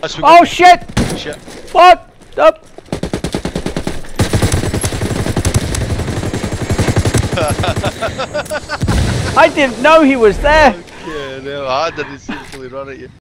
Oh shit! Shit. Fuck! Up! I didn't know he was there! Yeah, no, I didn't seriously run at you.